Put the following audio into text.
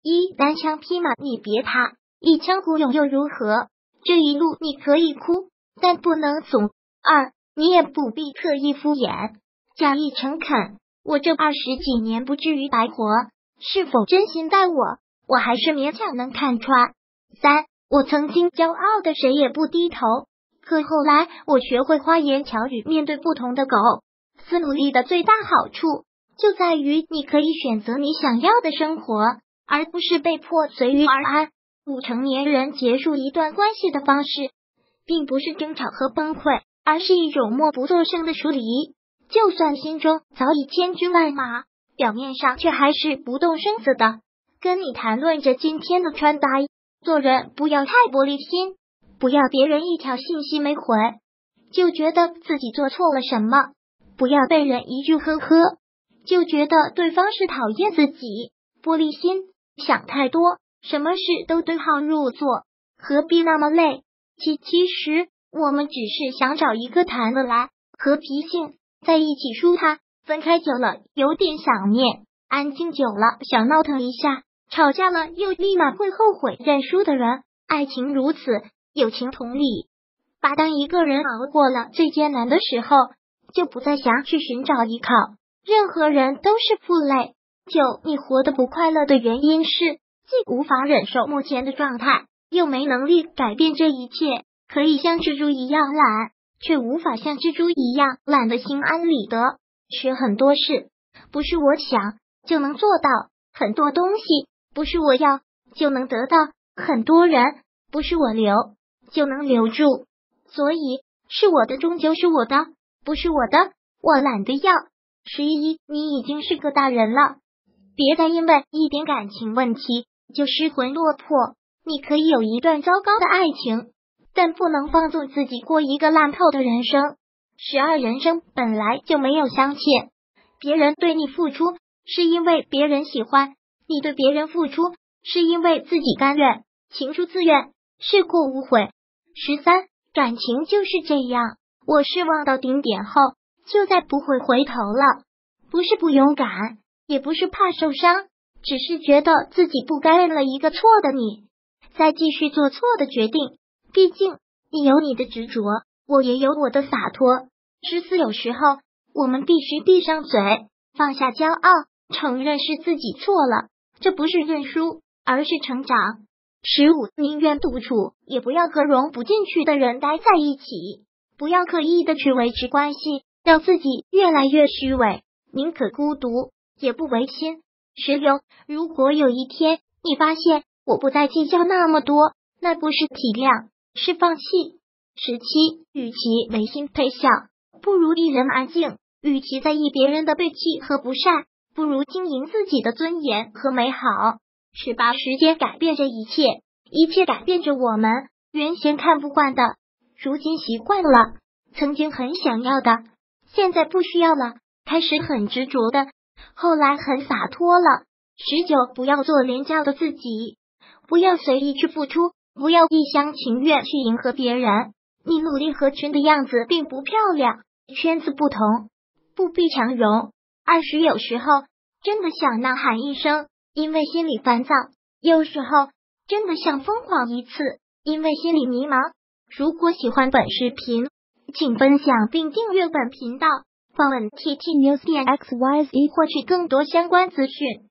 一，单枪匹马你别怕，一腔孤勇又如何？这一路你可以哭，但不能怂。二，你也不必特意敷衍，假意诚恳。我这20几年不至于白活，是否真心待我还是勉强能看穿。三，我曾经骄傲的谁也不低头，可后来我学会花言巧语面对不同的狗。四，努力的最大好处就在于你可以选择你想要的生活，而不是被迫随遇而安。五，成年人结束一段关系的方式，并不是争吵和崩溃，而是一种默不作声的疏离。就算心中早已千军万马，表面上却还是不动声色的跟你谈论着今天的穿搭。做人不要太玻璃心，不要别人一条信息没回就觉得自己做错了什么，不要被人一句呵呵就觉得对方是讨厌自己。玻璃心，想太多，什么事都对号入座，何必那么累？其实我们只是想找一个谈得来、和脾性，在一起舒坦，分开久了有点想念，安静久了想闹腾一下，吵架了又立马会后悔认输的人。爱情如此，友情同理。当一个人熬过了最艰难的时候，就不再想去寻找依靠。任何人都是负累。9，你活得不快乐的原因是既无法忍受目前的状态，又没能力改变这一切。可以像蜘蛛一样懒，却无法像蜘蛛一样懒得心安理得。学很多事，不是我想就能做到；很多东西，不是我要就能得到；很多人，不是我留就能留住。所以，是我的终究是我的，不是我的，我懒得要。11，你已经是个大人了，别再因为一点感情问题就失魂落魄。你可以有一段糟糕的爱情，但不能放纵自己过一个烂透的人生。12，人生本来就没有相欠，别人对你付出是因为别人喜欢，你对别人付出是因为自己甘愿，情出自愿，事过无悔。13，感情就是这样，我失望到顶点后就再不会回头了，不是不勇敢，也不是怕受伤，只是觉得自己不该认了一个错的你，再继续做错的决定。毕竟你有你的执着，我也有我的洒脱。14，有时候我们必须闭上嘴，放下骄傲，承认是自己错了，这不是认输，而是成长。15，宁愿独处，也不要和融不进去的人待在一起，不要刻意的去维持关系，让自己越来越虚伪，宁可孤独，也不违心。16，如果有一天你发现我不再计较那么多，那不是体谅，是放弃。17，与其违心配笑，不如一人安静；与其在意别人的背弃和不善，不如经营自己的尊严和美好。18，时间改变着一切，一切改变着我们。原先看不惯的，如今习惯了；曾经很想要的，现在不需要了；开始很执着的，后来很洒脱了。19，不要做廉价的自己，不要随意去付出，不要一厢情愿去迎合别人。你努力合群的样子并不漂亮，圈子不同，不必强融。20，有时候真的想呐喊一声，因为心里烦躁；有时候真的想疯狂一次，因为心里迷茫。如果喜欢本视频，请分享并订阅本频道，访问 ttnews.xyz 获取更多相关资讯。